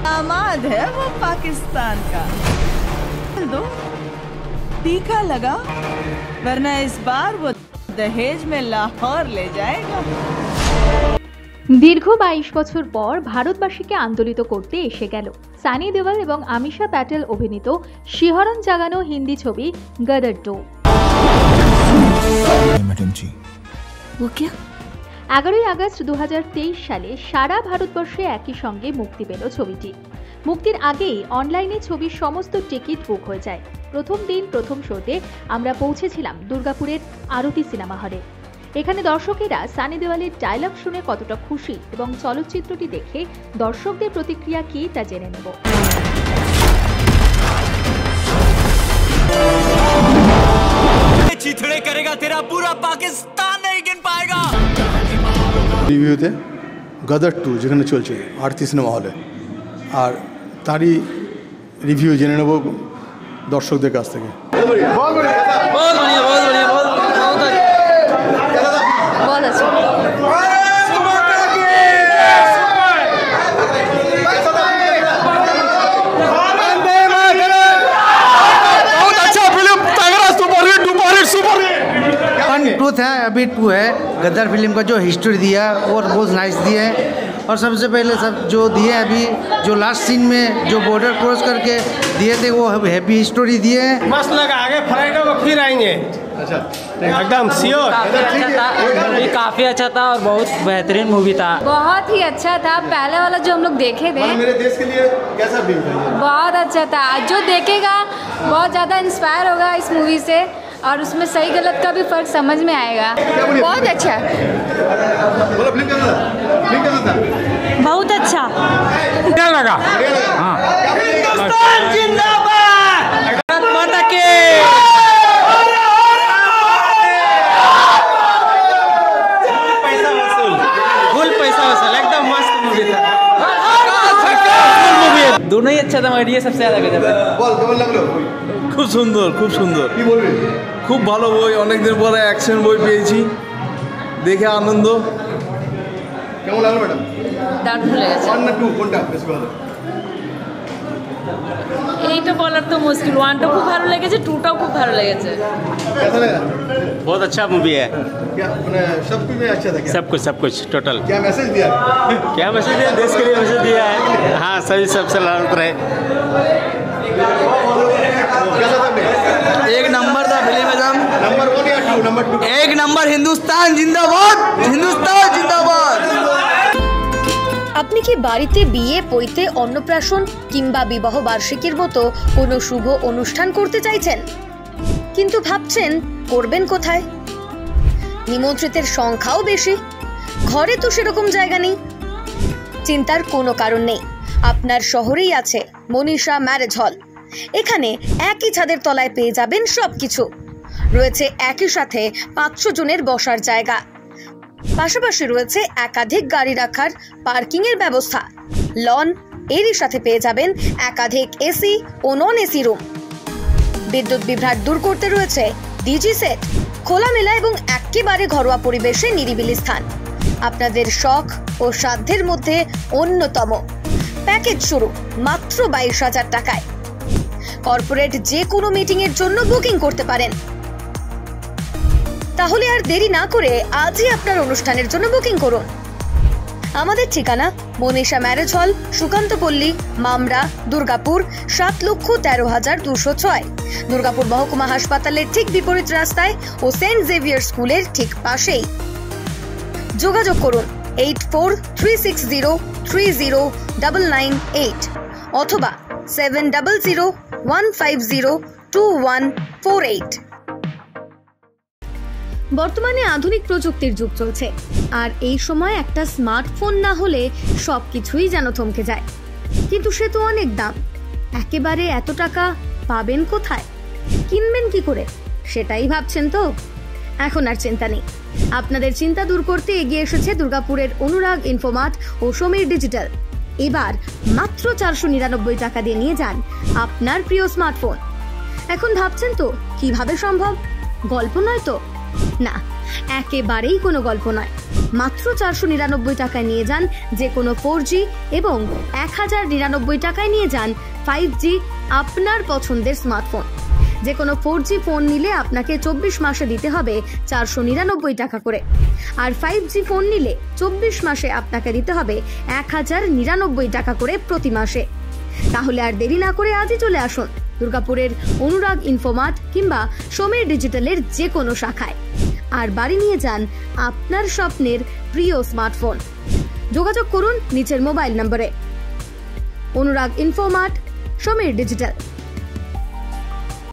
दामाद है वो पाकिस्तान का। दो तीखा लगा, वरना इस बार वो दहेज में लाहौर ले जाएगा। दीर्घ 22 বছর পর ভারতবাসীকে আন্দোলিত করতে এসে গেল সানি দেওয়াল এবং আমিষা প্যাটেল অভিনীত শিহরণ জাগানো হিন্দি ছবি গদর 2। 11ই আগস্ট 2023 সালে সারা ভারতবর্ষে একই সঙ্গে মুক্তি পেল ছবিটি। মুক্তির আগেই অনলাইনে ছবির সমস্ত টিকিট বুক হয়ে যায়। প্রথম দিন প্রথম শোতে আমরা পৌঁছেছিলাম দুর্গাপুরের আরতি সিনেমা হলে। এখানে দর্শকেরা সানি দেওয়ালের ডায়লগ শুনে কতটা খুশি এবং চলচ্চিত্রটি দেখে দর্শকদের প্রতিক্রিয়া কি তা জেনে নেব। चिथड़े करेगा तेरा पूरा पाकिस्तान नहीं गिन पाएगा। রিভিউতে গদর 2 যেখানে চলছে আরতি সিনেমা হলে, আর তারই রিভিউ জেনে নেব দর্শকদের কাছ থেকে। ट्रूथ है, अभी 2 है। गदर फिल्म का जो हिस्ट्री दिया वो बहुत नाइस दिया है। और सबसे पहले सब जो दिए अभी जो लास्ट सीन में जो बॉर्डर क्रॉस करके दिए थे वो हैप्पी स्टोरी दिए हैं। मस्त लगा, आगे फ्राइडे को फिर आएंगे। अच्छा, एकदम श्योर। काफी अच्छा था और बहुत बेहतरीन मूवी था। बहुत ही अच्छा था। पहले वाला जो हम लोग देखे थे मेरे देश के लिए कैसा फिल्म था? बहुत अच्छा था। जो देखेगा बहुत ज़्यादा इंस्पायर होगा इस मूवी से और उसमें सही गलत का भी फर्क समझ में आएगा। बहुत अच्छा। बहुत अच्छा। क्या लगा? हाँ, दोनों ही अच्छा था मगर ये सबसे ज्यादा गजब है। খুব সুন্দর, খুব সুন্দর। কি বলবি? খুব ভালো বই, অনেকদিন পরে অ্যাকশন বই পেয়েছি, দেখে আনন্দ। কেমন লাগলো ম্যাডাম? দারুণ লেগেছে। 1 না 2 কোনটা বেশি ভালো? এইটা বলার তো মুশকিল। 1টা খুব ভালো লেগেছে, 2টাও খুব ভালো লেগেছে। कैसा लगा? बहुत अच्छा मूवी है। क्या सब कुछ में अच्छा था क्या? सब कुछ टोटल। क्या मैसेज दिया? क्या मैसेज दिया? देश के लिए मैसेज दिया है। हाँ, सभी सबसे लड़त रहे। एक नंबर था फिल्म एकदम। नंबर 1 या 2? नंबर 2। एक नंबर। हिंदुस्तान जिंदाबाद, हिंदुस्तान जिंदाबाद। আপনি কি বাড়িতে বিয়ে, পৈতে, অন্নপ্রাশন কিংবা বিবাহ বার্ষিকীর মতো কোনো শুভ অনুষ্ঠান করতে চাইছেন, কিন্তু ভাবছেন করবেন কোথায়? নিমন্ত্রিতের সংখ্যাও বেশি, ঘরে তো সেরকম জায়গা নেই। চিন্তার কোনো কারণ নেই, আপনার শহরেই আছে মনীষা ম্যারেজ হল। এখানে একই ছাদের তলায় পেয়ে যাবেন সবকিছু। রয়েছে একই সাথে 500 জনের বসার জায়গা, পাশাপাশি রয়েছে একাধিক গাড়ি রাখার পার্কিং এর ব্যবস্থা, লন, এরই সাথে পেয়ে যাবেন একাধিক এসি ও নন এসি রুম। বিদ্যুৎ বিভ্রাট দূর করতে রয়েছে ডিজি সেট, খোলামেলা এবং একেবারে ঘরোয়া পরিবেশে নিরিবিলি স্থান। আপনাদের শখ ও সাধ্যের মধ্যে অন্যতম। প্যাকেজ শুরু মাত্র 22,000 টাকায়। কর্পোরেট যে কোনো মিটিং এর জন্য বুকিং করতে পারেন। তাহলে আর দেরি না করে আজই আপনার অনুষ্ঠানের জন্য বুকিং করুন। আমাদের ঠিকানা মনীষা ম্যারেজ হল, সুকান্তপল্লী, মামরা, দুর্গাপুর 7,13,206। দুর্গাপুর মহকুমা হাসপাতালের ঠিক বিপরীত রাস্তায় ও সেন্ট জেভিয়ার স্কুলের ঠিক পাশেই। যোগাযোগ করুন 8436030998 অথবা 7001502148। বর্তমানে আধুনিক প্রযুক্তির যুগ চলছে, আর এই সময় একটা স্মার্টফোন না হলে সবকিছুই যেন থমকে যায়। কিন্তু সে তো অনেক দাম। একেবারে এত টাকা পাবেন কোথায়, কিনবেন কি করে, সেটাই ভাবছেন তো? এখন আর চিন্তা নেই। আপনাদের চিন্তা দূর করতে এগিয়ে এসেছে দুর্গাপুরের অনুরাগ ইনফোমার্ট ও সমীর ডিজিটাল। এবার মাত্র 499 টাকা দিয়ে নিয়ে যান আপনার প্রিয় স্মার্টফোন। এখন ভাবছেন তো কিভাবে সম্ভব? গল্প নয় তো? না, একেবারেই কোনো গল্প নয়। মাত্র 499 টাকায় নিয়ে যান যে কোনো 4G এবং 1099 টাকায় নিয়ে যান 5G আপনার পছন্দের স্মার্টফোন। যে কোনো 4G ফোন নিলে আপনাকে 24 মাসে দিতে হবে 499 টাকা করে, আর 5G ফোন নিলে 24 মাসে আপনাকে দিতে হবে 1099 টাকা করে প্রতি মাসে। তাহলে আর দেরি না করে আজই চলে আসুন দুর্গাপুরের অনুরাগ ইনফোমার্ট কিংবা সমীর ডিজিটালের যে কোনো শাখায়, আর বাড়ি নিয়ে যান আপনার স্বপ্নের প্রিয় স্মার্টফোন। যোগাযোগ করুন নিচের মোবাইল নম্বরে। অনুরাগ ইনফোমার্ট, সমীর ডিজিটাল।